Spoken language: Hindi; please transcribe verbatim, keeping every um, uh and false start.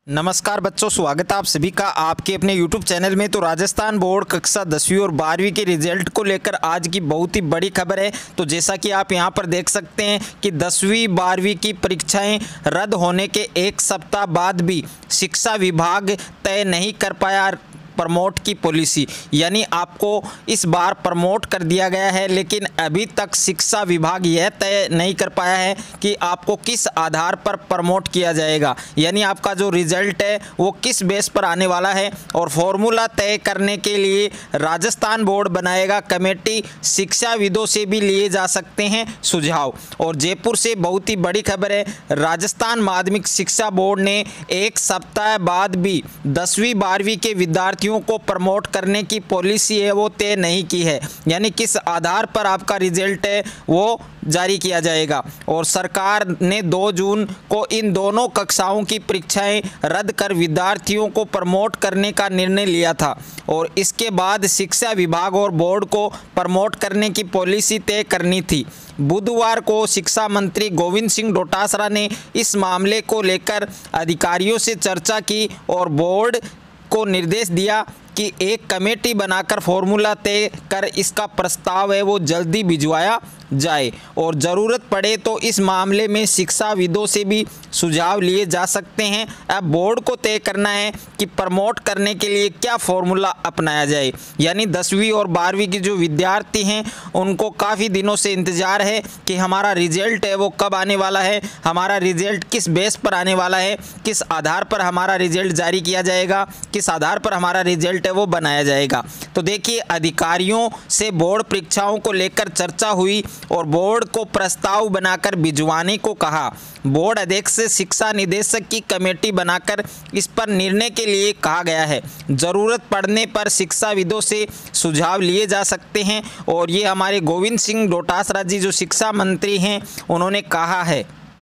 नमस्कार बच्चों, स्वागत है आप सभी का आपके अपने यूट्यूब चैनल में। तो राजस्थान बोर्ड कक्षा दसवीं और बारहवीं के रिजल्ट को लेकर आज की बहुत ही बड़ी खबर है। तो जैसा कि आप यहां पर देख सकते हैं कि दसवीं बारहवीं की परीक्षाएं रद्द होने के एक सप्ताह बाद भी शिक्षा विभाग तय नहीं कर पाया प्रमोट की पॉलिसी, यानी आपको इस बार प्रमोट कर दिया गया है, लेकिन अभी तक शिक्षा विभाग यह तय नहीं कर पाया है कि आपको किस आधार पर प्रमोट किया जाएगा, यानी आपका जो रिजल्ट है वो किस बेस पर आने वाला है। और फॉर्मूला तय करने के लिए राजस्थान बोर्ड बनाएगा कमेटी, शिक्षाविदों से भी लिए जा सकते हैं सुझाव। और जयपुर से बहुत ही बड़ी खबर है, राजस्थान माध्यमिक शिक्षा बोर्ड ने एक सप्ताह बाद भी दसवीं बारहवीं के विद्यार्थियों को प्रमोट करने की पॉलिसी है वो तय नहीं की है, यानी किस आधार पर आपका रिजल्ट है वो जारी किया जाएगा। और सरकार ने दो जून को इन दोनों कक्षाओं की परीक्षाएं रद्द कर विद्यार्थियों को प्रमोट करने का निर्णय लिया था और इसके बाद शिक्षा विभाग और बोर्ड को प्रमोट करने की पॉलिसी तय करनी थी। बुधवार को शिक्षा मंत्री गोविंद सिंह डोटासरा ने इस मामले को लेकर अधिकारियों से चर्चा की और बोर्ड को निर्देश दिया कि एक कमेटी बनाकर फॉर्मूला तय कर इसका प्रस्ताव है वो जल्दी भिजवाया जाए और ज़रूरत पड़े तो इस मामले में शिक्षाविदों से भी सुझाव लिए जा सकते हैं। अब बोर्ड को तय करना है कि प्रमोट करने के लिए क्या फॉर्मूला अपनाया जाए, यानी दसवीं और बारहवीं के जो विद्यार्थी हैं उनको काफ़ी दिनों से इंतज़ार है कि हमारा रिजल्ट है वो कब आने वाला है, हमारा रिजल्ट किस बेस पर आने वाला है, किस आधार पर हमारा रिजल्ट जारी किया जाएगा, किस आधार पर हमारा रिजल्ट है वो बनाया जाएगा। तो देखिए, अधिकारियों से बोर्ड परीक्षाओं को लेकर चर्चा हुई और बोर्ड को प्रस्ताव बनाकर भिजवाने को कहा। बोर्ड अध्यक्ष से शिक्षा निदेशक की कमेटी बनाकर इस पर निर्णय के लिए कहा गया है। ज़रूरत पड़ने पर शिक्षाविदों से सुझाव लिए जा सकते हैं और ये हमारे गोविंद सिंह डोटासरा जी जो शिक्षा मंत्री हैं उन्होंने कहा है।